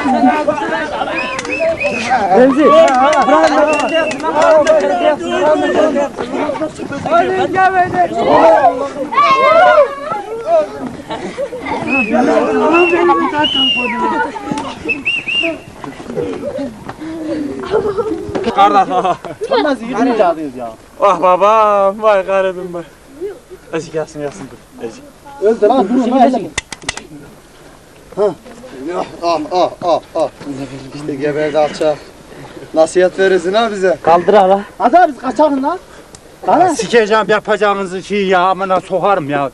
Remzi. Kardeş. Nasıl yürüyüş adıyız ya? Vah babam, vay garibim vay. Ezik yasın dur. Ezik. Öldü lan durun lan. İşte geberdi alçak. Nasihat verirsin ha bize. Kaldır hala. Hadi biz kaçalım lan. Hadi. Sikeceğim yapacağınızı şey ya, amına sokarım ya.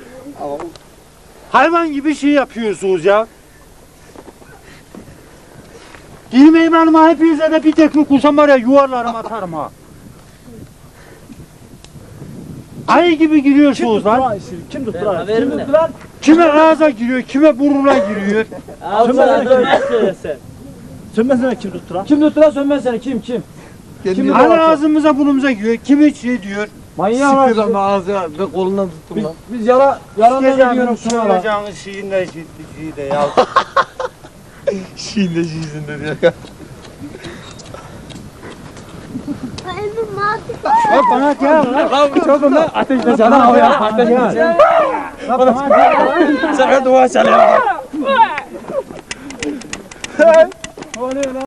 Hayvan gibi şey yapıyorsunuz ya. Girmeyin hanıma, hepinize de bir tekme kursam var ya, yuvarlarım atarım ha. Ayı gibi giriyorsunuz lan. Kim tuttu lan? Kim tuttu lan? Kime ağza giriyor, kime burnuna giriyor. Sönmezsene kim tuttu lan? Kim tuttu lan sönmezsene kim? Hani ağzımıza burnumuza giriyor, kimi şey diyor. Manyağı var. Sıkıyor lan ağzına ve kolundan tuttum lan. Biz yalan ne diyoruz şuna lan? Soracağınız şeyin de şeyi de ya. Şiinde şiizinde diyor. Bana gel lan. Çok mu? Ateşle sana havaya. Ateşle. Bana gel. Sana dua çalıyor.